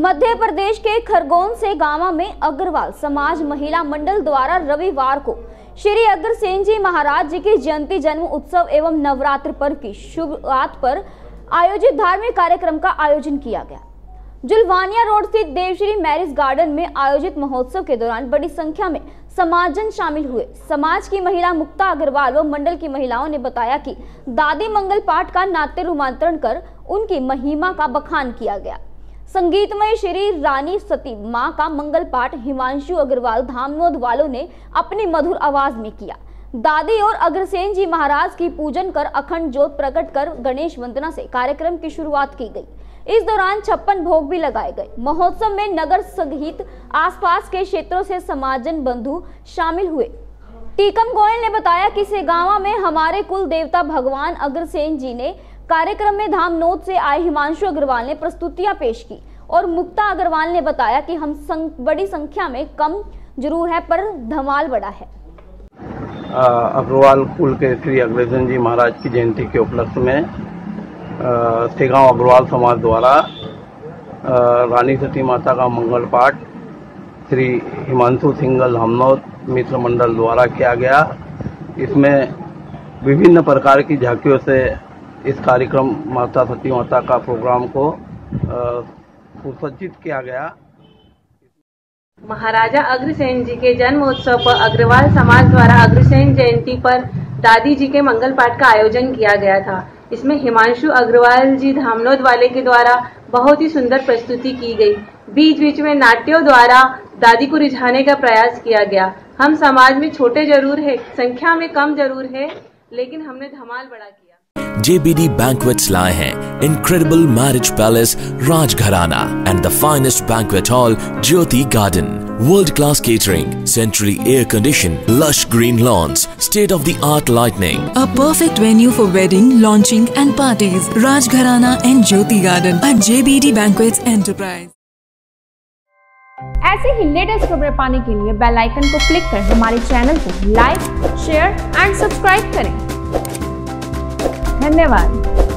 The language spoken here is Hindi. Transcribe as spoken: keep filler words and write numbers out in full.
मध्य प्रदेश के खरगोन से गांव में अग्रवाल समाज महिला मंडल द्वारा रविवार को श्री अग्रसेन जी महाराज जी की जयंती जन्म उत्सव एवं नवरात्र पर्व की शुरुआत पर आयोजित धार्मिक कार्यक्रम का आयोजन किया गया। जुलवानिया रोड स्थित देवश्री मैरिज गार्डन में आयोजित महोत्सव के दौरान बड़ी संख्या में समाजजन शामिल हुए। समाज की महिला मुक्ता अग्रवाल व मंडल की महिलाओं ने बताया कि दादी मंगल पाठ का नाट्य रूपांतरण कर उनकी महिमा का बखान किया गया। संगीतमय श्री रानी सती मां का मंगल पाठ हिमांशु अग्रवाल धामनोद वालों ने अपनी मधुर आवाज में किया। दादी और अग्रसेन जी महाराज की पूजन कर अखंड ज्योत प्रकट कर गणेश वंदना से कार्यक्रम की शुरुआत की गई। इस दौरान छप्पन भोग भी लगाए गए। महोत्सव में नगर सहित आसपास के क्षेत्रों से समाजजन बंधु शामिल हुए। टीकम गोयल ने बताया कि सेगावा में हमारे कुल देवता भगवान अग्रसेन जी ने कार्यक्रम में धामनोद से आए हिमांशु अग्रवाल ने प्रस्तुतियां पेश की और मुक्ता अग्रवाल ने बताया कि हम संग, बड़ी संख्या में कम जरूर है पर धमाल बड़ा है। अग्रवाल कुल के श्री अग्रसेन जी महाराज की जयंती के उपलक्ष्य में सेगांव अग्रवाल समाज द्वारा रानी सती माता का मंगल पाठ श्री हिमांशु सिंगल धामनोद मित्र मंडल द्वारा किया गया। इसमें विभिन्न प्रकार की झांकियों से इस कार्यक्रम माता सती माता का प्रोग्राम को सुसज्जित किया गया। महाराजा अग्रसेन जी के जन्म उत्सव पर अग्रवाल समाज द्वारा अग्रसेन जयंती पर दादी जी के मंगल पाठ का आयोजन किया गया था। इसमें हिमांशु अग्रवाल जी धामनोद वाले के द्वारा बहुत ही सुंदर प्रस्तुति की गई। बीच बीच में नाट्यों द्वारा दादी को रिझाने का प्रयास किया गया। हम समाज में छोटे जरूर है, संख्या में कम जरूर है, लेकिन हमने धमाल बड़ा किया। J B D Banquets लाए हैं Incredible Marriage Palace Rajgharana and the finest banquet hall Jyoti Garden. World-class catering, centrally air-conditioned, lush green lawns, state-of-the-art lighting. A perfect venue for wedding, launching and parties. Rajgharana and Jyoti Garden at J B D Banquets Enterprise. ऐसे ही लेटेस्ट खबरें पाने के लिए बेल आइकन को क्लिक कर हमारे चैनल को लाइक, शेयर एंड सब्सक्राइब करें। धन्यवाद।